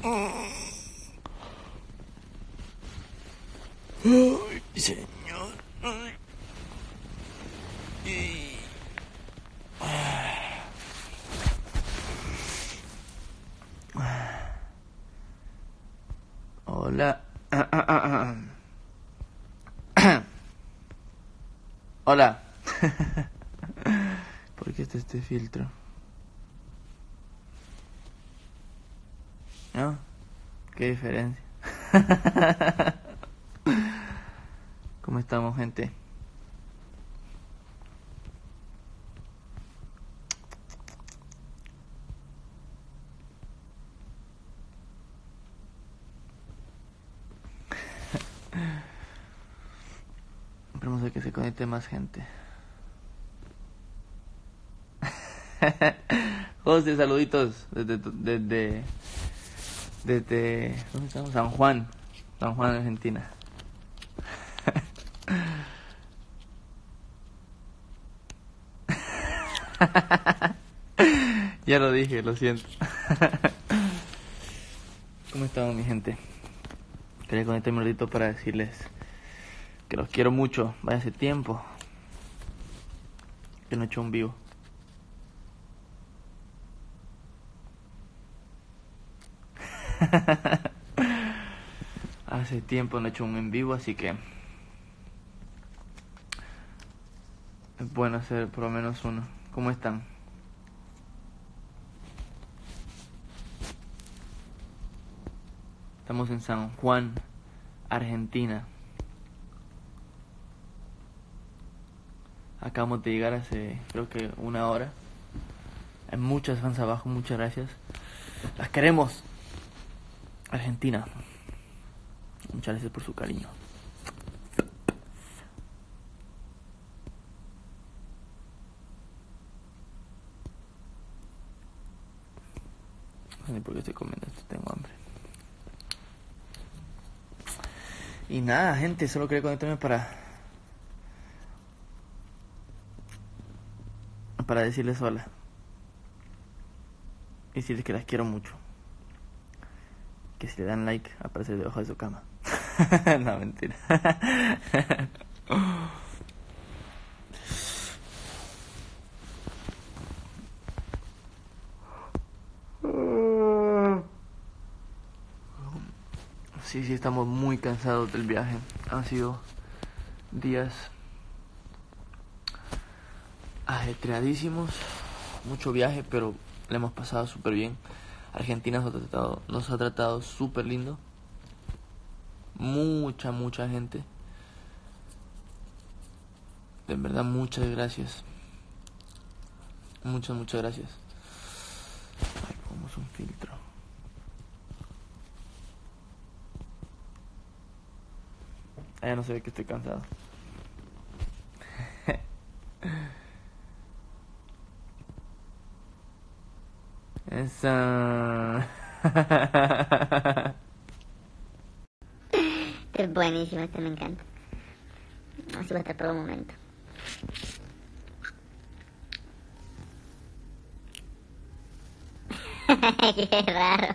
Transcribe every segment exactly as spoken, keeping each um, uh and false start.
Ay, señor. Ay. Y... Hola. Hola. ¿Por qué está este filtro? ¿No? ¿Qué diferencia? ¿Cómo estamos, gente? Esperemos a que se conecte más gente. José, saluditos desde, desde, desde, ¿dónde estamos? San Juan, San Juan, Argentina. Ya lo dije, lo siento. ¿Cómo estamos, mi gente? Quería conectarme un ratito para decirles que los quiero mucho. Vaya, hace tiempo que no he hecho un vivo. Hace tiempo no he hecho un en vivo, así que es bueno hacer por lo menos uno. ¿Cómo están? Estamos en San Juan, Argentina. Acabamos de llegar hace creo que una hora. Hay muchas fans abajo, muchas gracias. Las queremos. Argentina. Muchas gracias por su cariño. No sé ni por qué estoy comiendo esto, tengo hambre. Y nada, gente, solo quería conectarme para para decirles hola. Y decirles que las quiero mucho. Que si le dan like, aparece debajo de su cama. No, mentira. Sí, sí, estamos muy cansados del viaje. Han sido días ajetreadísimos. Mucho viaje, pero le hemos pasado súper bien. Argentina nos ha tratado, nos ha tratado súper lindo. Mucha, mucha gente. De verdad, muchas gracias. Muchas, muchas gracias. Ay, pongamos un filtro. Ah, ya no se ve que estoy cansado. Esa. Es buenísimo, este me encanta. Así va a estar todo el momento. Qué raro.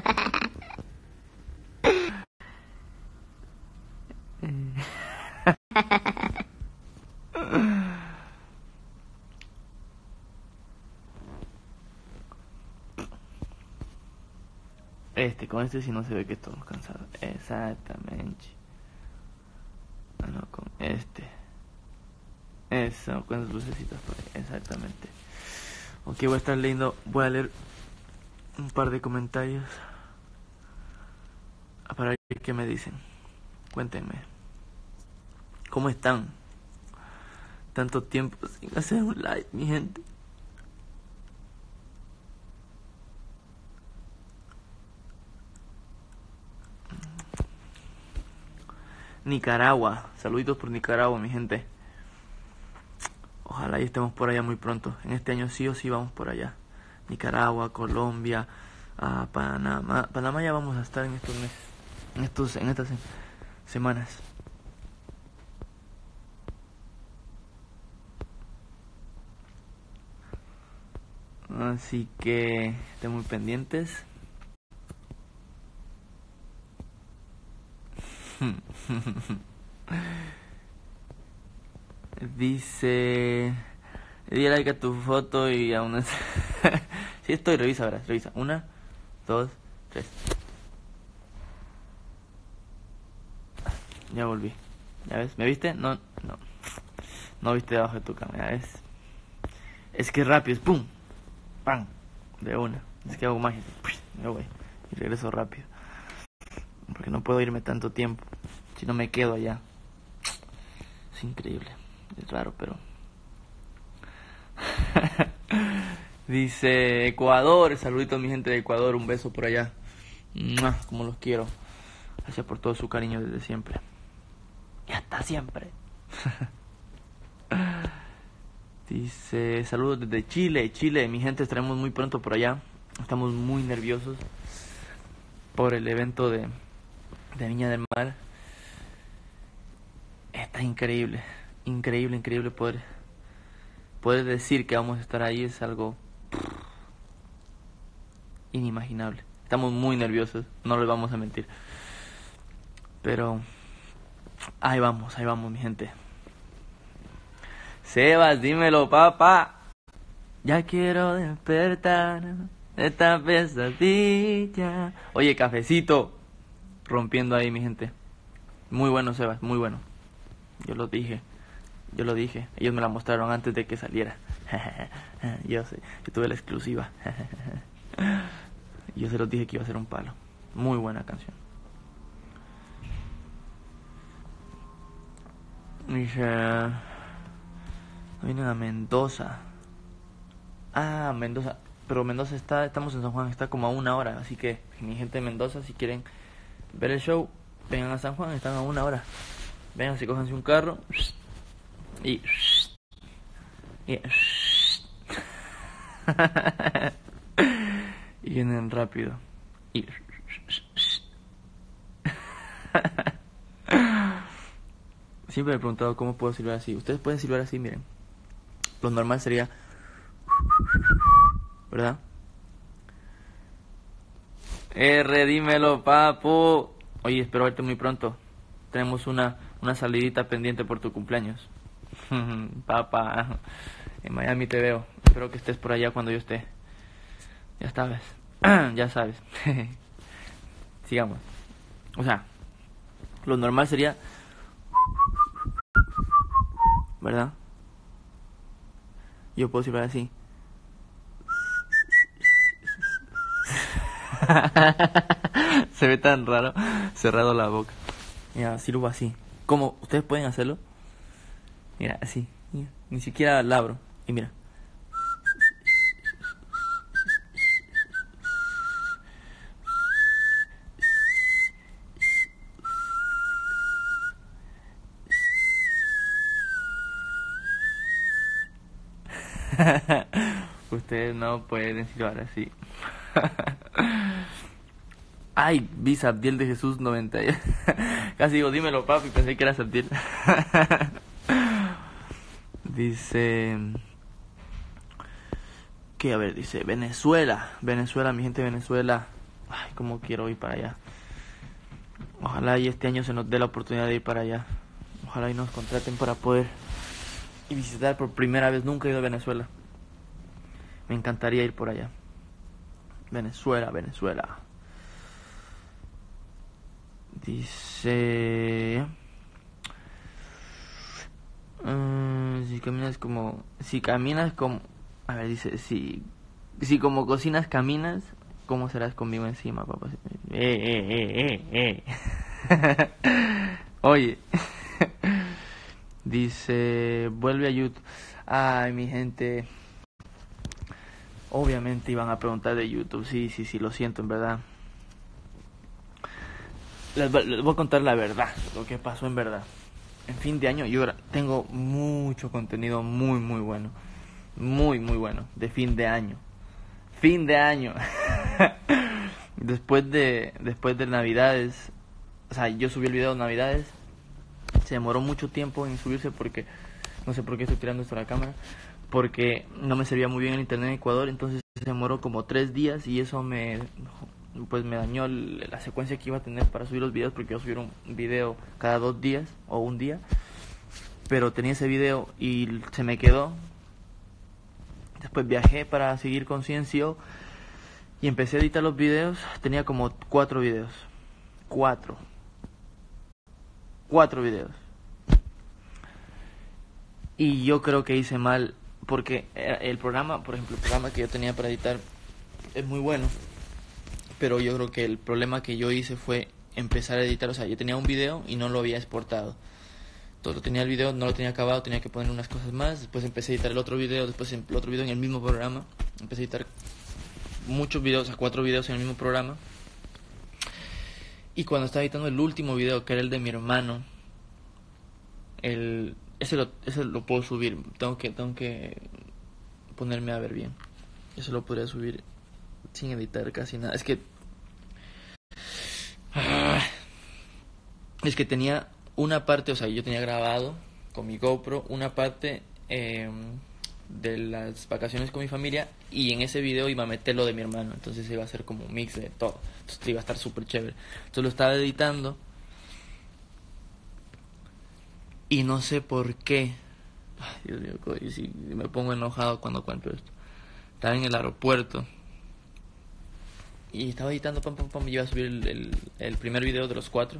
Este, con este sí no se ve que estamos cansados. Exactamente. Ah, no, con este. Eso, con las lucecitas por ahí. Exactamente. Ok, voy a estar leyendo. Voy a leer un par de comentarios para ver qué me dicen. Cuéntenme. ¿Cómo están? Tanto tiempo sin hacer un live, mi gente. Nicaragua. Saluditos por Nicaragua, mi gente. Ojalá y estemos por allá muy pronto. En este año sí o sí vamos por allá. Nicaragua, Colombia, a Panamá. Panamá ya vamos a estar en estos meses. En, estos, en estas se- semanas. Así que estén muy pendientes. Dice... Di like a tu foto y aún es... Sí estoy, revisa, verás, revisa. Una, dos, tres. Ya volví. ¿Ya ves? ¿Me viste? No, no. No viste debajo de tu cámara, ¿ves? Es que rápido, es pum, pam, de una. Es que hago magia, me voy y regreso rápido. Porque no puedo irme tanto tiempo, si no me quedo allá. Es increíble, es raro, pero... Dice Ecuador, saluditos mi gente de Ecuador, un beso por allá. ¡Mua! Como los quiero. Gracias por todo su cariño desde siempre. Y hasta siempre. Dice, saludos desde Chile, Chile, mi gente, estaremos muy pronto por allá. Estamos muy nerviosos por el evento de, de Viña del Mar. Está increíble, increíble, increíble poder, poder decir que vamos a estar ahí. Es algo inimaginable. Estamos muy nerviosos, no les vamos a mentir. Pero ahí vamos, ahí vamos mi gente. Sebas, dímelo, papá. Ya quiero despertar de esta pesadilla. Oye, cafecito. Rompiendo ahí, mi gente. Muy bueno, Sebas, muy bueno. Yo lo dije. Yo lo dije. Ellos me la mostraron antes de que saliera. Yo sé. Yo tuve la exclusiva. Yo se los dije que iba a ser un palo. Muy buena canción. Dice... Vienen a Mendoza. Ah, Mendoza. Pero Mendoza está, estamos en San Juan, está como a una hora. Así que mi gente de Mendoza, si quieren ver el show, vengan a San Juan, están a una hora. Vengan, si cójanse un carro y y, y vienen rápido y siempre me he preguntado cómo puedo silbar así. Ustedes pueden silbar así, miren. Lo normal sería, ¿verdad? R, dímelo, papu. Oye, espero verte muy pronto. Tenemos una, una salidita pendiente por tu cumpleaños. Papá, en Miami te veo. Espero que estés por allá cuando yo esté. Ya sabes. Ya sabes. Sigamos. O sea, lo normal sería, ¿verdad? Yo puedo silbar así. Se ve tan raro cerrado la boca. Mira, silbo así. ¿Cómo? ¿Ustedes pueden hacerlo? Mira, así. Mira, ni siquiera labro. Y mira. Ustedes no pueden silbar así. Ay, vi Sabdiel de Jesús noventa. Casi digo, dímelo, papi, pensé que era Sabdiel. Dice... ¿Qué? A ver, dice Venezuela. Venezuela, mi gente de Venezuela. Ay, cómo quiero ir para allá. Ojalá y este año se nos dé la oportunidad de ir para allá. Ojalá y nos contraten para poder y visitar por primera vez. Nunca he ido a Venezuela. Me encantaría ir por allá. Venezuela, Venezuela. Dice... Uh, si caminas como... Si caminas como... A ver, dice... Si, si como cocinas caminas, ¿cómo serás conmigo encima, papá? Eh, eh, eh, eh, eh. Oye. Dice... Vuelve a YouTube. Ay, mi gente... Obviamente iban a preguntar de YouTube. Sí, sí, sí, lo siento, en verdad. Les, les voy a contar la verdad, lo que pasó en verdad. En fin de año yo tengo mucho contenido muy, muy bueno. Muy, muy bueno. De fin de año. Fin de año. Después de después de Navidades. O sea, yo subí el video de Navidades. Se demoró mucho tiempo en subirse porque... No sé por qué estoy tirando esto a la cámara. Porque no me servía muy bien el internet en Ecuador. Entonces se demoró como tres días y eso me... pues me dañó el- la secuencia que iba a tener para subir los videos, porque iba a subir un video cada dos días o un día, pero tenía ese video y se me quedó. Después viajé para seguir con C N C O y empecé a editar los videos. Tenía como cuatro videos. Cuatro. Cuatro videos. Y yo creo que hice mal, porque el programa, por ejemplo, el programa que yo tenía para editar es muy bueno, pero yo creo que el problema que yo hice fue empezar a editar. O sea, yo tenía un video y no lo había exportado. Entonces tenía el video, no lo tenía acabado, tenía que poner unas cosas más. Después empecé a editar el otro video, después el otro video en el mismo programa. Empecé a editar muchos videos, o sea, cuatro videos en el mismo programa. Y cuando estaba editando el último video, que era el de mi hermano, el ese lo, ese lo puedo subir. Tengo que tengo que ponerme a ver bien. Eso lo podría subir sin editar casi nada. Es que es que tenía una parte, o sea, yo tenía grabado con mi GoPro una parte eh, de las vacaciones con mi familia, y en ese video iba a meter lo de mi hermano. Entonces iba a ser como un mix de todo. Entonces iba a estar súper chévere. Entonces lo estaba editando y no sé por qué. Ay, Dios mío, y si me pongo enojado cuando cuento esto. Estaba en el aeropuerto y estaba editando, pam, pam, pam, y iba a subir el, el, el primer video de los cuatro.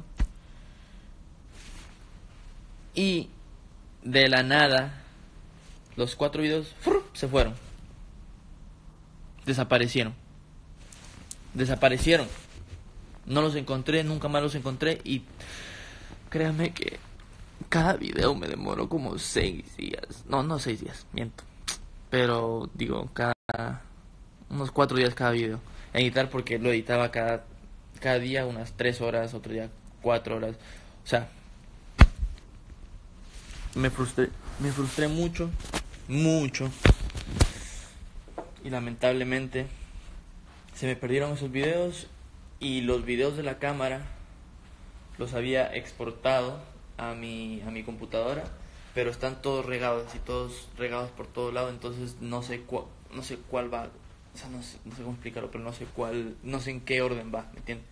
Y de la nada, los cuatro videos ¡fur! Se fueron. Desaparecieron. Desaparecieron. No los encontré, nunca más los encontré. Y créanme que cada video me demoró como seis días. No, no seis días, miento. Pero digo, cada unos cuatro días cada video. En editar, porque lo editaba cada, cada día unas tres horas, otro día cuatro horas. O sea, me frustré, me frustré mucho, mucho. Y lamentablemente se me perdieron esos videos, y los videos de la cámara los había exportado a mi a mi computadora, pero están todos regados, y todos regados por todos lados. Entonces no sé cuál, no sé cuál va, o sea, no sé, no sé cómo explicarlo, pero no sé cuál, no sé en qué orden va, ¿me entiendes?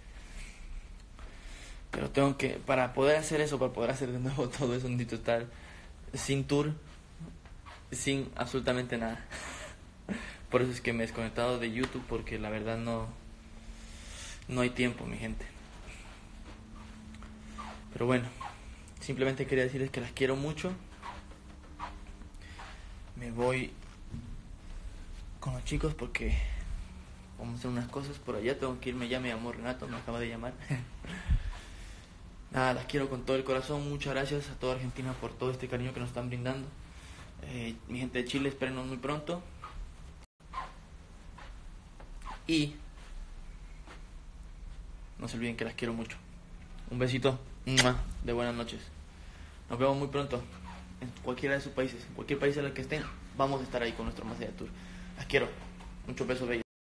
Pero tengo que, para poder hacer eso, para poder hacer de nuevo todo eso, necesito estar sin tour, sin absolutamente nada. Por eso es que me he desconectado de YouTube, porque la verdad no no hay tiempo, mi gente. Pero bueno, simplemente quería decirles que las quiero mucho. Me voy con los chicos porque vamos a hacer unas cosas por allá. Tengo que irme ya, me llamó Renato, me acaba de llamar. Nada, las quiero con todo el corazón. Muchas gracias a toda Argentina por todo este cariño que nos están brindando. Eh, mi gente de Chile, espérenos muy pronto. Y no se olviden que las quiero mucho. Un besito de buenas noches. Nos vemos muy pronto en cualquiera de sus países, en cualquier país en el que estén. Vamos a estar ahí con nuestro Más Allá Tour. Las quiero. Muchos besos, bellos.